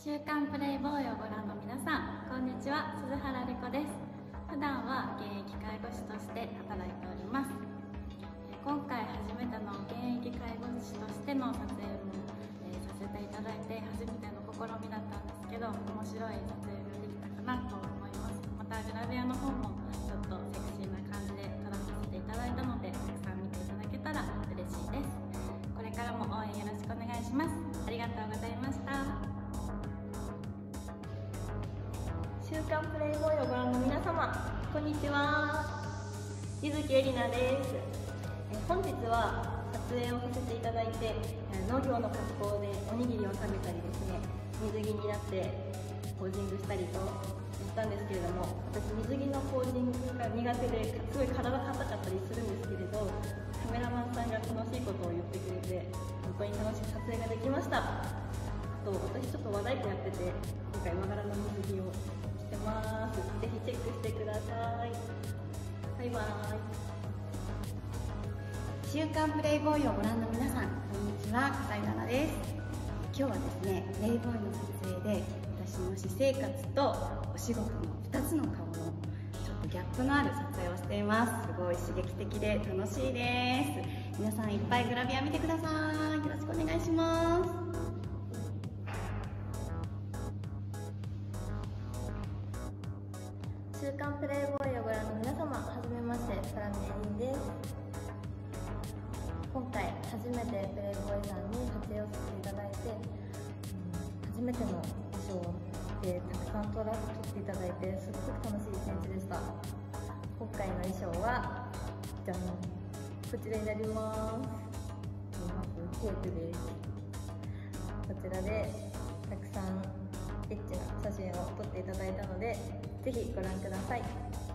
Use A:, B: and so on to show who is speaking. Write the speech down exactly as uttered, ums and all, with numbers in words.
A: 週刊プレイボーイをご覧の皆さん、こんにちは。鈴原莉子です。普段は現役介護士として働いております。今回初めての現役介護士としての撮影も、えー、させていただいて初めての試みだったんですけど、面白い撮影ができたかなと思います。またグラビアの方もちょっとセクシーな感じで撮らさせていただいたので、たくさん見ていただけたら嬉しいです。これからも応援よろしくお願いします。ありがとうございました。
B: 週刊プレイボーイをご覧の皆様、こんにちは。柚木絵里奈です。え本日は撮影をさせていただいて、農業の格好でおにぎりを食べたりですね、水着になってポージングしたりとやったんですけれども、私水着のポージングが苦手ですごい体硬かったりするんですけれど、カメラマンさんが楽しいことを言ってくれて本当に楽しい撮影ができました。あと私ちょっと和太鼓やってて、今回和柄の水着を着てます。ぜひチェックしてください。バイバイ。
C: 週刊プレイボーイをご覧の皆さん、こんにちは。笠井奈々です。今日はですね、プレイボーイの撮影で私の私生活とお仕事のふたつの顔のちょっとギャップのある撮影をしています。すごい刺激的で楽しいです。皆さんいっぱいグラビア見てください。よろしくお願いします。
B: 週刊プレイボーイをご覧の皆様、はじめまして、空見えりんです。今回初めてプレイボーイさんに撮影をさせていただいて、うん、初めての衣装でたくさん撮ら撮っていただいて、すごく楽しい一日でした。今回の衣装はじゃん、こちらになります。まずケープです。こちらでたくさんエッチな写真を撮っていただいたので、ぜひご覧ください。